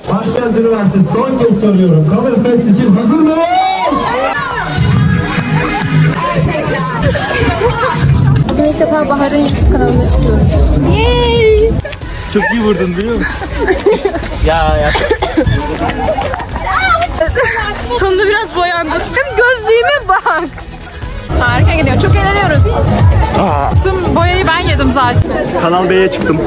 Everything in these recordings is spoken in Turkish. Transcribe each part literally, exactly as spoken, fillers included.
Başkent Üniversitesi son kez soruyorum. Color Fest için hazır mıyız? Bugün ilk defa Bahar'ın YouTube kanalına çıkıyoruz. Yay! Çok iyi vurdun biliyor musun? ya ya. Sonunda biraz boyandım. Hem gözlüğüme bak. Harika gidiyor. Çok eğleniyoruz. Aa. Tüm boyayı ben yedim zaten. Kanal B'ye çıktım.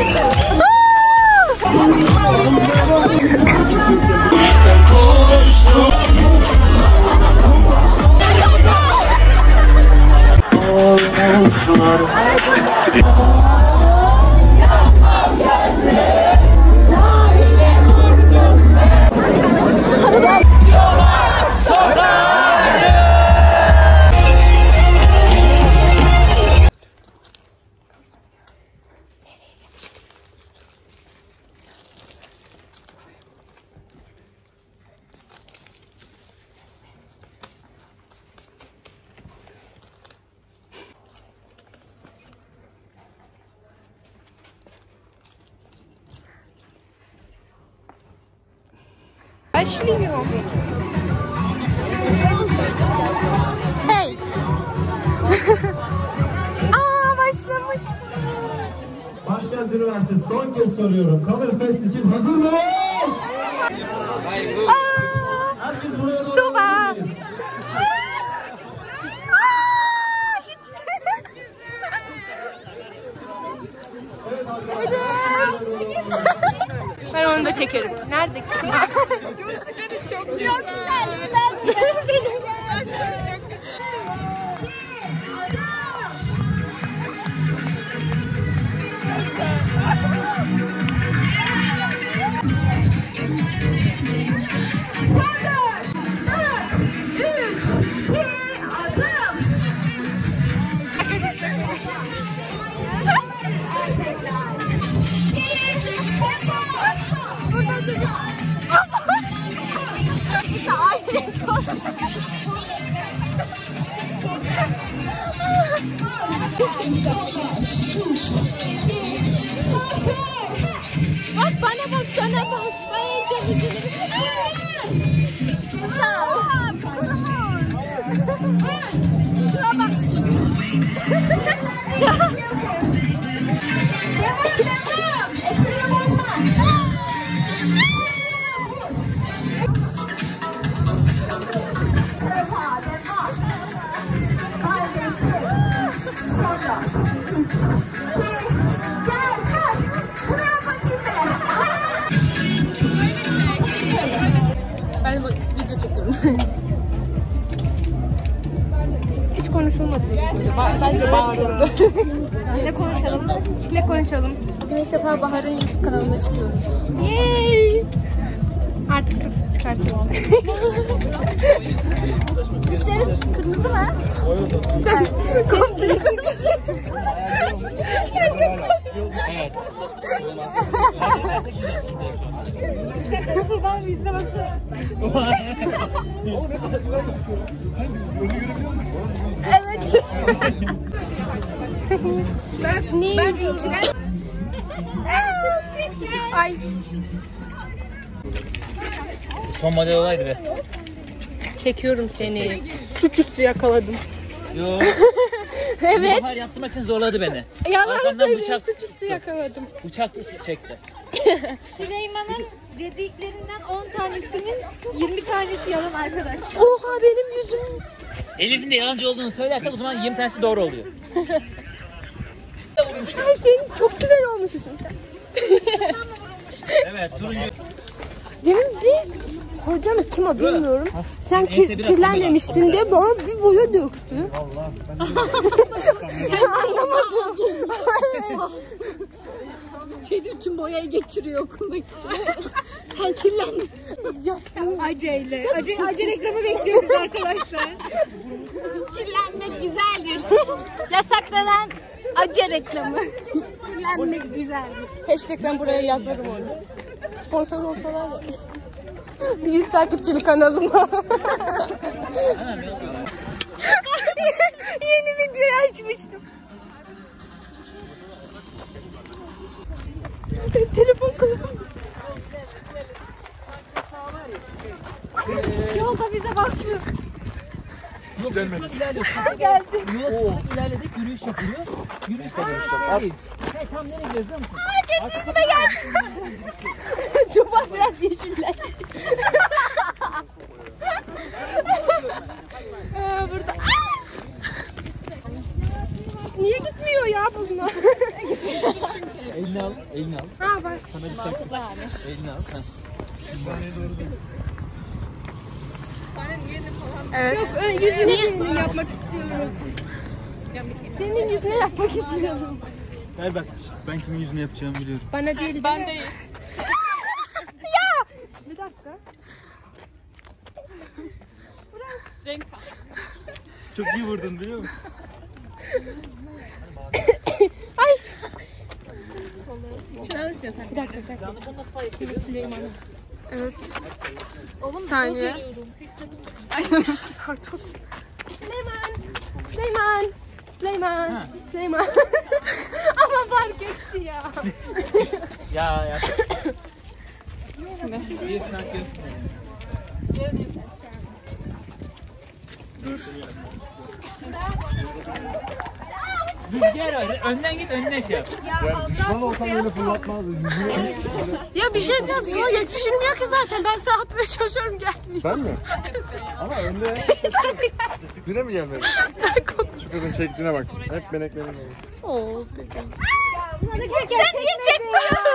Başlıyor. Hey. Aa başlamış. Başkent Üniversitesi son kez soruyorum. Color Fest için hazır mıyız? Herkes buraya doğru. Tuba. Ben onu da çekerim. Nerede ki? Gözlükleri çok çok güzel. Güzel benim. Bak bana bak sana bak. Ben bu video çekiyorum. Hiç konuşulmadı. Bence bağırıldı. Ne konuşalım? Ne konuşalım? Bugün ilk defa Bahar'ın YouTube kanalına çıkıyoruz. Yay! Artık çıkartalım. Dişlerim kırmızı mı? Sen komple kırmızı. Ya çok Evet. Şuradan bir izle baksana. Evet. Ben ben içine. Ay. Son model olaydı be. Çekiyorum seni. Suçüstü yakaladım. Yo. Evet. Bahar yaptırmak için zorladı beni. Yalan Arkamdan söylüyorum. bıçak Suçüstü yakaladım. Bıçak çekti. Süleyman'ın dediklerinden on tanesinin yirmi tanesi yalan arkadaş. Oha benim yüzüm. Elif'in de yalancı olduğunu söylersek o zaman yirmi tanesi doğru oluyor. Ay senin çok güzel olmuşsun. Evet, turuncu. Demin bir hocam kim o bilmiyorum. Sen kir, kirlenmemişsin diye bana bir boya döktü. Anlamadım. Şeyde tüm boyayı geçiriyor okuldaki. Sen kirlenmişsin. Aceyle. Ace, ace reklamı bekliyoruz arkadaşlar. Kirlenmek güzeldir. Yasaklanan ace reklamı. Kirlenmek güzeldir. Hashtag ben buraya yazarım onu. Sponsor olsalar ya. yüz takipçili kanalıma. Yeni video açmıştım. Telefon kılıfım. Hiç gelmedi. Geldi. Yola çıktık, ilerledik, yürüyüş yapılıyor. Yürüyüş yapılıyor. At. Hey, tam nereye gidiyoruz biliyor musun? Kendi yüzüme gel. Çoban biraz yeşiller. ee, burada. Niye gitmiyor ya bunlar? Elini al, elini al. Ha bak. Sana bir taktik. Elini al. Evet. Yok yüzüne yüzünü yapmak istiyorum. Senin yüzüne yapmak istiyorum. Ver bak, ben kimin yüzünü yapacağımı biliyorum. Bana değil. Ben değil. Ya! Bir dakika. Çok iyi vurdun biliyor musun? Ay. Bir dakika, bir dakika. Süleyman'a. Evet. Saniye. Pardon. Süleyman. Süleyman. Süleyman. Süleyman. Ama fark etti ya. Ya ya. Bir saat Dur. Rüzgar var. Önden git, önüne şey yap. Yani düşman olsam öyle fırlatmazdı. Yüzüne... Ya bir şey diyeceğim. Sana yetişilmiyor ki zaten. Ben sana atmaya çalışıyorum, gelmiyor. Ben mi? Ama önde... Yine mi gelmedi? Şu kızın çektiğine bak. Hep beneklerim olur. Oo, bebeğim. Sen niye çekmiyorsun?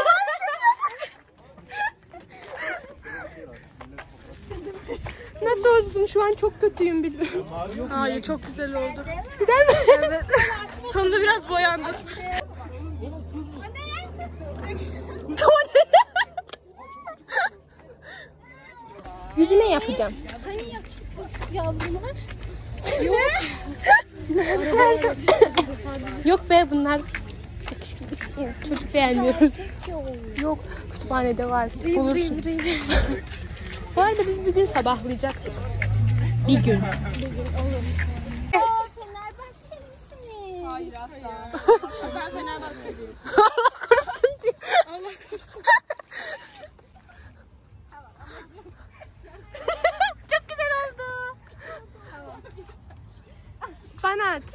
Nasıl oldum? Şu an çok kötüyüm biliyorum. Hayır, çok güzel oldu. Güzel mi? Evet. Sonunda biraz boyandım. Yüzüme yapacağım. Hani yakışıklı yavrular? Yok be, bunlar çocuk beğenmiyoruz. Yok, kütüphanede var. Bulursun. Bu arada biz bugün sabahlayacaktık. Bir gün. Fenerbahçeli misiniz? Hayır asla. Ben Fenerbahçeliyim. Allah korusun diye. Allah korusun. Çok güzel oldu. Bana at.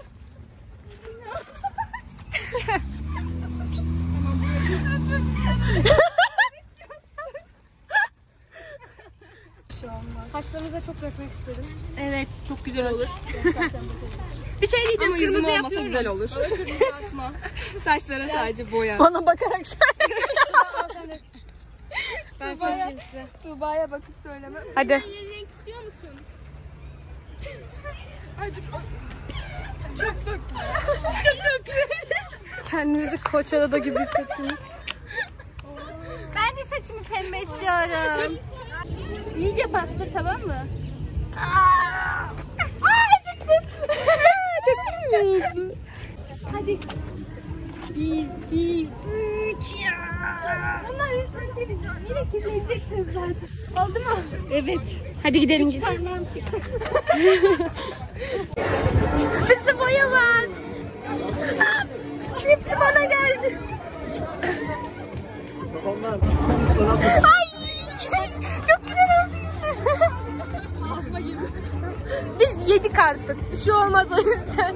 Saçlarınıza çok dökmek istedim. Evet, çok güzel olur. Bir şey diyeceğim. Ama yüzüm olmasa yapıyorum. güzel olur. Saçlara sadece boya. Bana bakarak söyle. Ben çekeyim size. Tuğba'ya bakıp söylemem. Hadi. Renk istiyor musun? Çok döktü. Çok döktü. Kendimizi Koçara'da gibi hissettiniz. Ben de saçımı pembe istiyorum. İyice bastır, tamam mı? Aa, acıktım. Çok iyi oldu. Hadi. Bir, iki, üç ya. Bunlar yüzden televizyon. Yine kirleneceksiniz zaten. Oldu mu? Evet. Hadi gidelim. Üç parmağım çıkar. Bizde boya var. Hepsi bana geldi. Ay! Çok güzel oldu. Biz yedik artık. Bir şey olmaz o yüzden.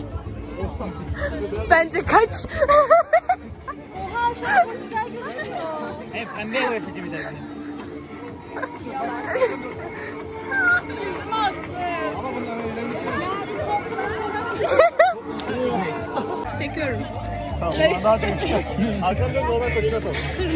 Bence kaç. Oha, şu an çok güzel gözüküyor. Hem pembeye boya seçimi dersin. Yüzüme attı. Ama bunlar eğlenirsin. Çekiyorum. Tamam, daha çok güzel. Arkamda normal saçına tak.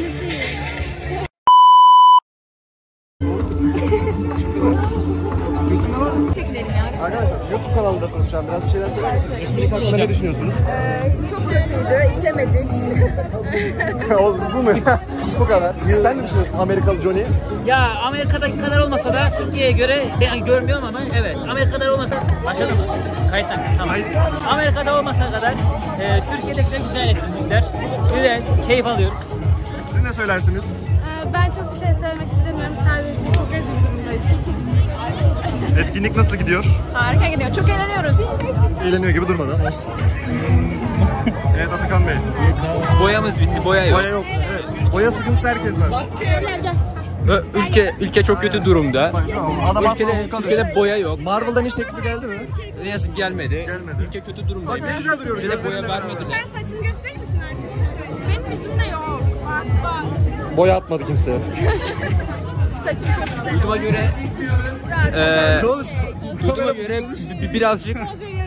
Arkadaşlar YouTube kanalındasınız şu an. Biraz bir şeyler söyler misiniz? Etkinlik hakkında ne düşünüyorsunuz? Ee, çok kötüydü, içemedik. O bu mu ya? Bu kadar. Sen ne düşünüyorsun Amerikalı Johnny? Ya Amerika'daki kadar olmasa da Türkiye'ye göre ben görmüyorum ama evet. Amerika kadar olmasa başladı mı? Kayıttan. Tamam. Amerika'da olmasa kadar e, Türkiye'deki de güzel etkinlikler. Güzel, keyif alıyoruz. Siz ne söylersiniz? Ben çok bir şey söylemek istemiyorum. Sadece çok rezil durumdayız. Etkinlik nasıl gidiyor? Harika gidiyor. Çok eğleniyoruz. Eğleniyor gibi durmadı ama olsun. Evet Atakan Bey. Boyamız bitti, boya yok. Boya yok. Evet. Boya sıkıntısı herkes var. Gel gel. Ö- Ülke ülke çok kötü durumda. Adam Ülkede, ülkede boya yok. Marvel'dan hiç teklifi geldi mi? Ne yazık gelmedi. Gelmedi. Ülke kötü durumdaymış. Bak, güzel duruyoruz. Bize de boya vermediler. Saçını gösterir misin arkadaşlar? Benim yüzümde yok. Bak bak. Boya atmadı kimseye. Saçım çok güzel. Duyduğuma göre eee Çalış. duyduğuma göre bi- birazcık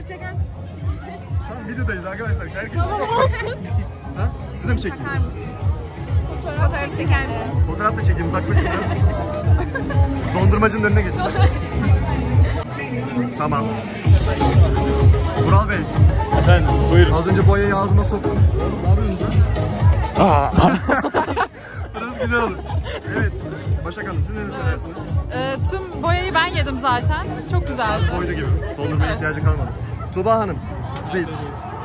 Şu an videodayız arkadaşlar. Herkes Ha? Siz de mi çekeyim? Fotoğraf çeker misin? Fotoğraf da çekeyim. Uzaklaşın biraz. Şu dondurmacının önüne geçin. Tamam. Vural Bey. Efendim buyurun. Az önce boyayı ağzıma soktunuz. Ne yapıyorsunuz lan? Biraz güzel olur. Evet. Başak Hanım siz ne söylersiniz? Ee, tüm boyayı ben yedim zaten. Çok güzeldi. Koydu gibi. Dondurmaya ihtiyacı kalmadı. Tuğba Hanım sizdeyiz.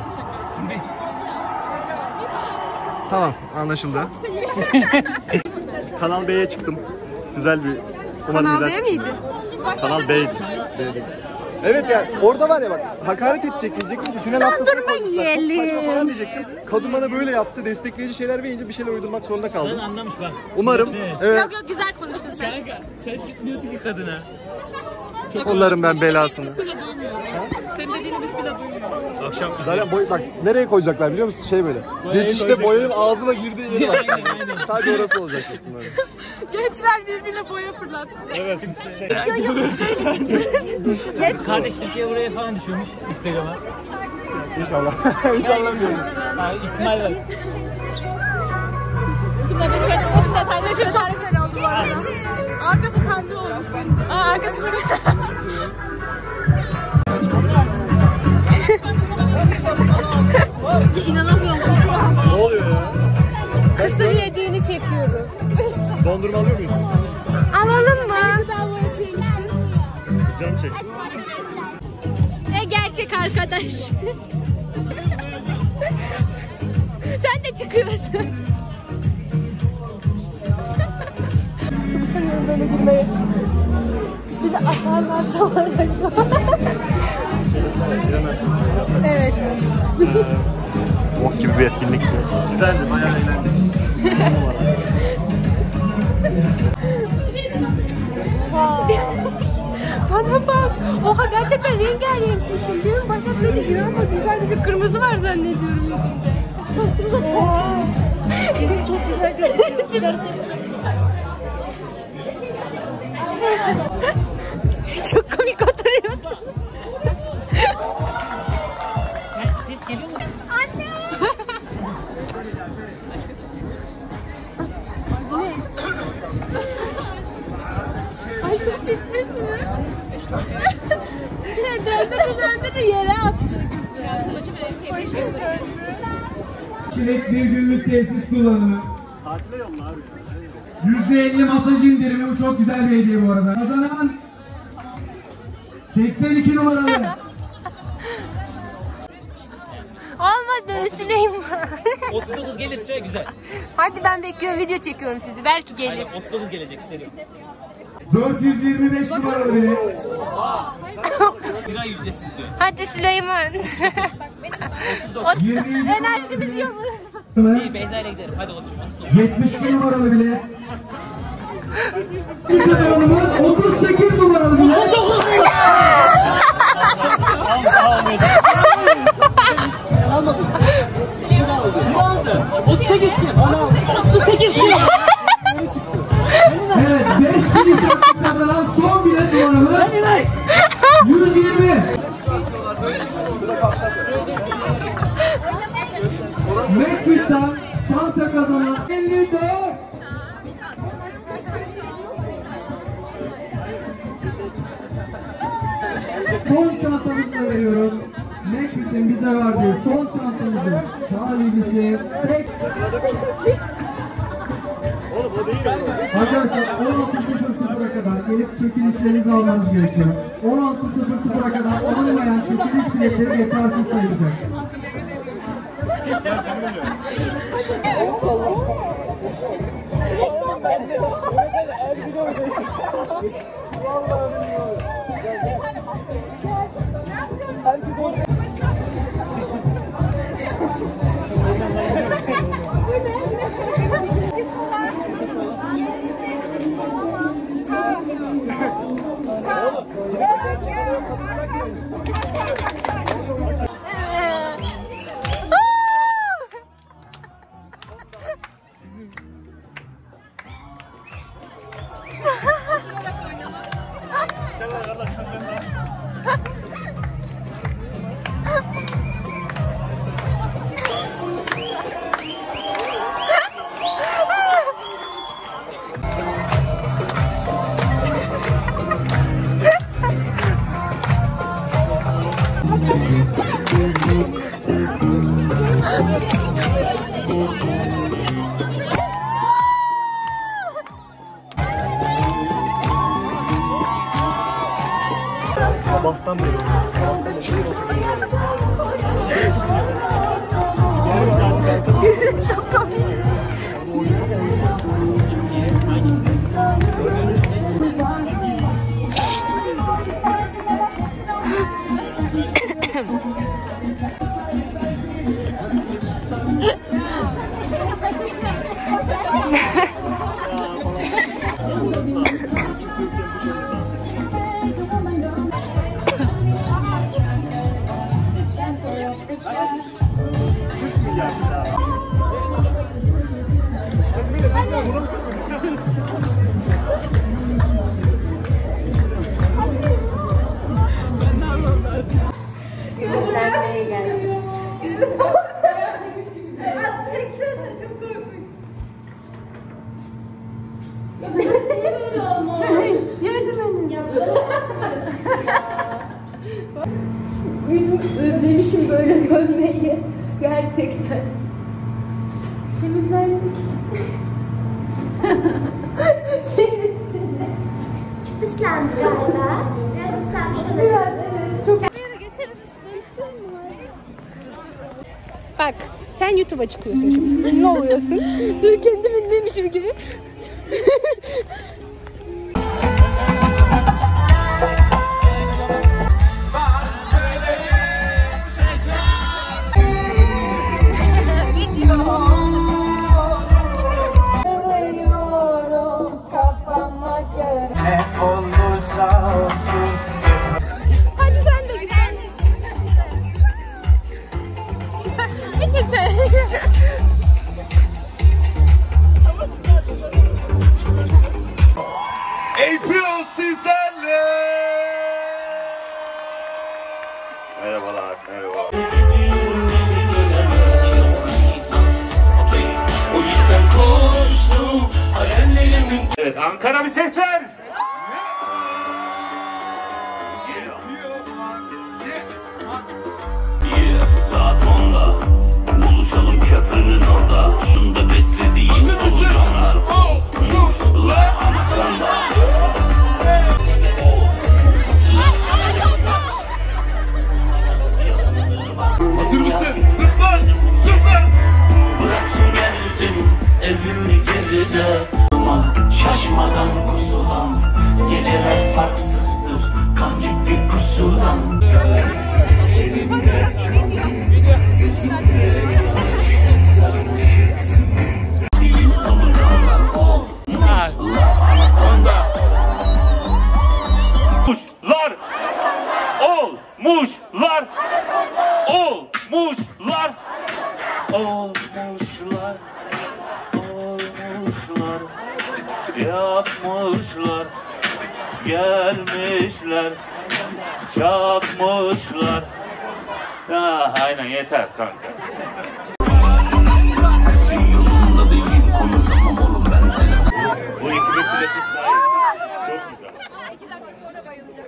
Tamam anlaşıldı. Kanal B'ye çıktım. Güzel bir umarım Kanal güzel B çıksın. miydi? Kanal B'ydi. Evet ya orada var ya bak hakaret edecek diyecektim ki final haftasına koymuşlar. Saçma falan diyecektim. Kadın bana böyle yaptı destekleyici şeyler verince bir şeyler uydurmak zorunda kaldım. Anlamış bak. Umarım evet. Yok yok güzel konuştun sen. Kanka ses gitmiyordu ki kadına. Onların ben belasını. Biz bile duymuyoruz. Senin dediğini biz bile duymuyoruz. Akşam Zaten boy, bak nereye koyacaklar biliyor musun? Şey böyle. Geçişte boyanın ağzına girdiği yeri var. Sadece orası olacak. Bunların. Gençler birbirine boya fırlattı. kardeş Türkiye buraya falan düşüyormuş Instagram'a. İnşallah. İnşallah diyorum. Ha, ihtimal var. Şimdi de sen başımda paylaşır çok güzel oldu bu arada. Arkası pembe olmuş. Aa arkası böyle. İnanamıyorum. Ne oluyor ya? Kısır yediğini çekiyoruz. Dondurma alıyor muyuz? Alalım mı? Gıda boyası yemiştim. Canım çekti. Ne gerçek arkadaş. Sen de çıkıyorsun. Çok utanıyorum böyle gülmeye. Bizi atarlarsa var da şu an. Evet. Bok gibi bir etkinlikti. Güzeldi, bayağı eğlendik. Bana bak. Oha gerçekten rengarenkmişim. Demin Başak dedi inanmasın. Sadece kırmızı var zannediyorum yüzümde. Saçınıza bakmış. Çok güzel görünüyor. Çok komik oturuyorsun. Ses geliyor mu? Ay çok bitmesin. Döndüre döndüre yere attı. Çilek bir günlük tesis kullanımı. Tatile yolla abi. yüzde elli masaj indirimi. Bu çok güzel bir hediye bu arada. Kazanan seksen iki numaralı. Olmadı Süleyman. otuz dokuz gelirse güzel. Hadi ben bekliyorum, video çekiyorum sizi. Belki gelir. Aynen otuz dokuz gelecek istedim. dört yüz yirmi beş numaralı bilet. Bir ay ücretsiz diyor. Hadi Süleyman. yirmi yedi Enerjimiz yok. İyi Beyza ile giderim. Hadi otur. yetmiş iki numaralı bilet. Kazanımız otuz sekiz numaralı bilet. otuz sekiz kim? otuz sekiz kim? Evet, beş bin işaret kazanan son bilet numaramız yüz yirmi. McFit'ten çanta kazanan elli dört. Son çantamızı da veriyoruz. McFit'in bize verdiği son çantamızın sahibisi Sek. Arkadaşlar on altı sıfır sıfıra kadar gelip çekilişlerinizi almanız gerekiyor. on altı sıfır sıfıra kadar alınmayan çekiliş biletleri geçersiz sayılacak. Sabahtan beri. Çok komik. Eğlenmeye geldik. Çeksene, çok korkunç. Yardım edin. Özlemişim böyle görmeyi. Gerçekten. Temizlendik. Senin üstünde. Islandı galiba. Biraz ıslanmış olabilir. Biraz evet. Çok... Geçeriz işte. Bak sen YouTube'a çıkıyorsun şimdi. Ne oluyorsun? Ben kendim bilmemişim gibi. Hadi sen de git. Bir tek sen. April sizlerle. Merhabalar, merhaba. O yüzden koştum hayallerimin. Evet, Ankara bir ses ver. Saat onda buluşalım köprünün orada. Yanında beslediğim solucanlar. Muşlar anakanda. Hazır mısın? Zıplar! Zıplar! Bıraktım geldim evimi geride. Şaşmadan pusulan geceler farksızdır. Kancık bir pusudan. Muşlar olmuşlar olmuşlar olmuşlar olmuşlar yakmışlar gelmişler çakmışlar. Ha, aynen yeter kanka. Yolunda değil konuşamam oğlum ben. Bu ekibe pilates ait. Çok güzel. İki dakika sonra bayılacağım.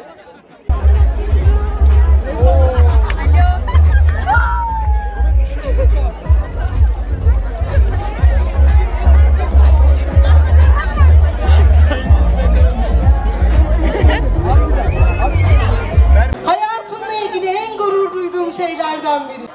Hayatımla ilgili en gurur duyduğum şeylerden biri.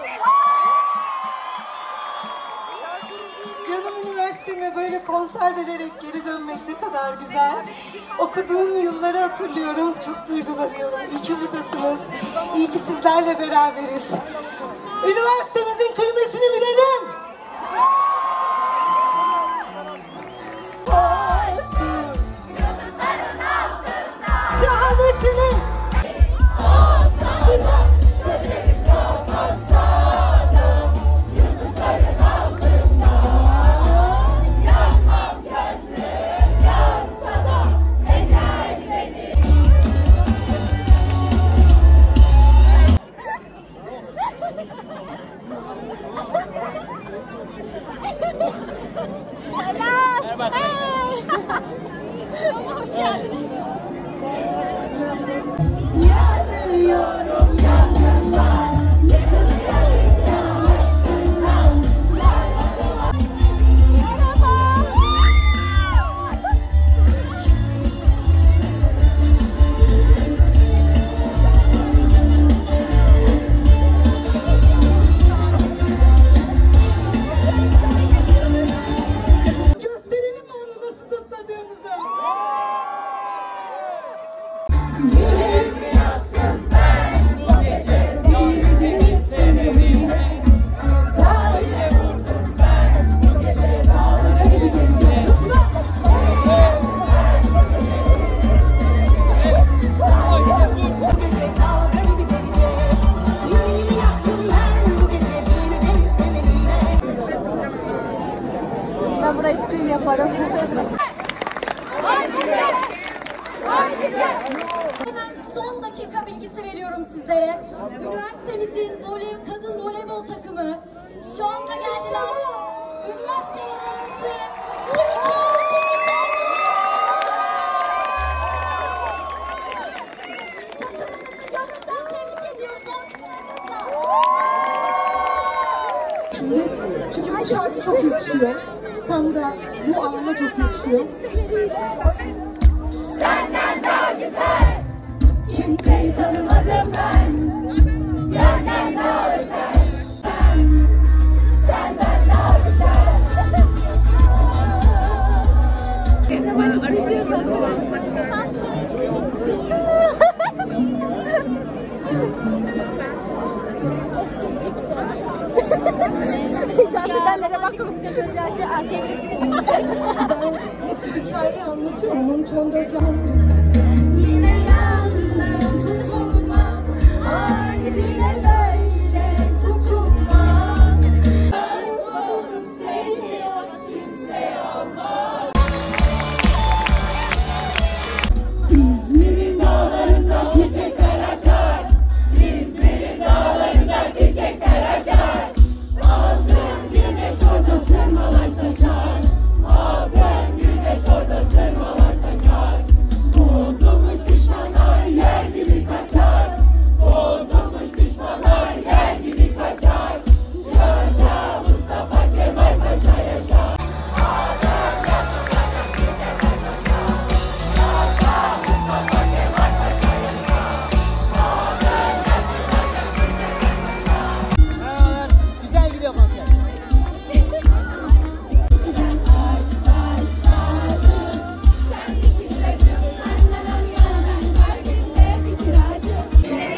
Canım üniversiteme böyle konser vererek geri dönmek ne kadar güzel. Okuduğum yılları hatırlıyorum. Çok duygulanıyorum. İyi ki buradasınız. İyi ki sizlerle beraberiz. Üniversitemizin kıymetini bilelim. Şahanesiniz. Merhaba arkadaşlar. Hoş geldiniz. Yanıyorum yangınlar, yıkılıyorum aşkından. Gösterelim mi onu nasıl zıpladığımızı? Ben burayı screen yaparım. Hemen son dakika bilgisi veriyorum sizlere. Üniversitemizin voley, kadın voleybol takımı şu anda geldiler. Üniversiteye döndü. Türkiye takımımızı gönülden tebrik ediyoruz. Alkışlarınızla. Çünkü bu şarkı çok yakışıyor. Tam da bu alana çok yakışıyor. Senden daha güzel kimseyi tanımadım ben. Senden daha özel ben. Senden daha güzel. Gazetelere bakmak istiyorum. Şu arkaya Hikayeyi anlatıyorum. on üç on dört Yine yandım tutulmaz. Ay bile böyle tutulmaz. Özgür seni kimse olmaz. İzmir'in dağlarında çiçekler açar. İzmir'in dağlarında çiçekler açar. Altın güneş orada sırmalar saçar. Altın güneş orada sırmalar saçar. Bozulmuş düşmanlar yer gibi kaçar. Bozulmuş düşmanlar yer gibi kaçar. Yaşa Mustafa Kemal Paşa yaşa. Merhabalar. Güzel gidiyor konser. Aşk başladı. Sen misin ilacım? Senden arıyorum ben kalbimde bir kiracım.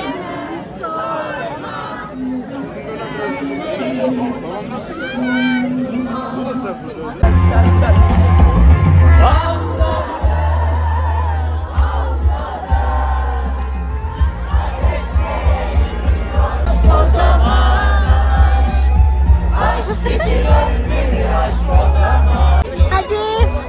Hadi.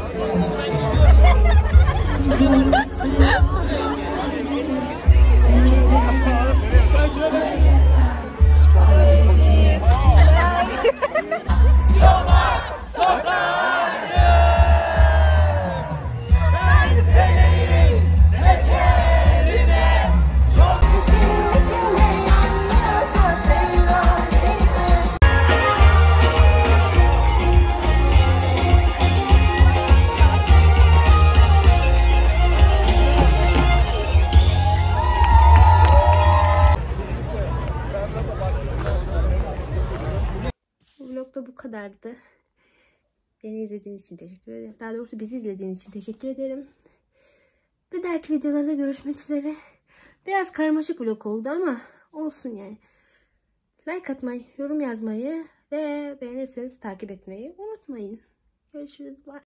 Bu vlog da bu kadardı. Beni izlediğiniz için teşekkür ederim. Daha doğrusu bizi izlediğiniz için teşekkür ederim. Bir dahaki videolarda görüşmek üzere. Biraz karmaşık vlog oldu ama olsun yani. Like atmayı, yorum yazmayı ve beğenirseniz takip etmeyi unutmayın. Görüşürüz. Bye.